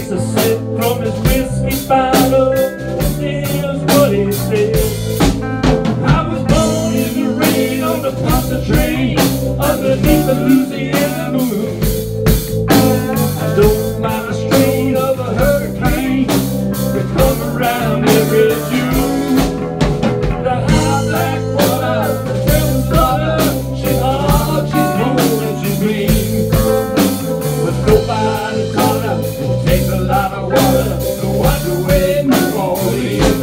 takes a sip from his whiskey bottle. Here's what he said. I was born in the rain on the pasta train underneath the Louisiana moon. I don't mind the strain of a hurricane that come around every June. The high black water, the devil's daughter, she's hard, she's cold and she's mean. But nobody taught her it takes a lot of water to wash away New Orleans.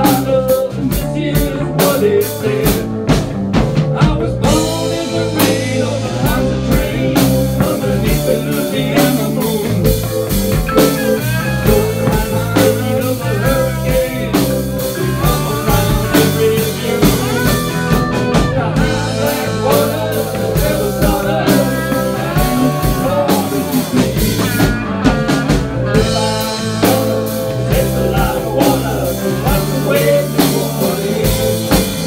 bottle, and this is what it said. I was born in the rain on the Ponce train, underneath the Louisiana moon. Going around the speed of a hurricane, we come around every June. The high black water, the river water, and the cold is the sea. It takes a lot of water to wash away New Orleans.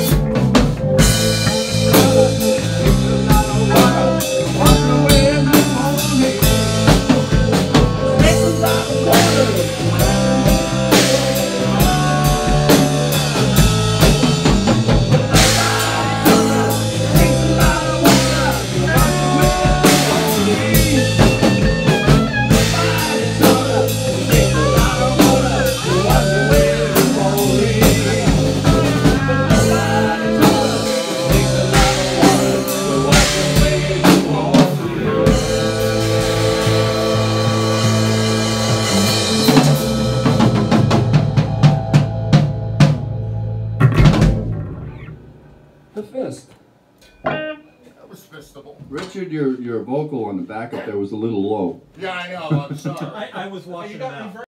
The fist. That was fistable. Richard, your vocal on the back up there was a little low. Yeah, I know. I'm sorry. I was watching that.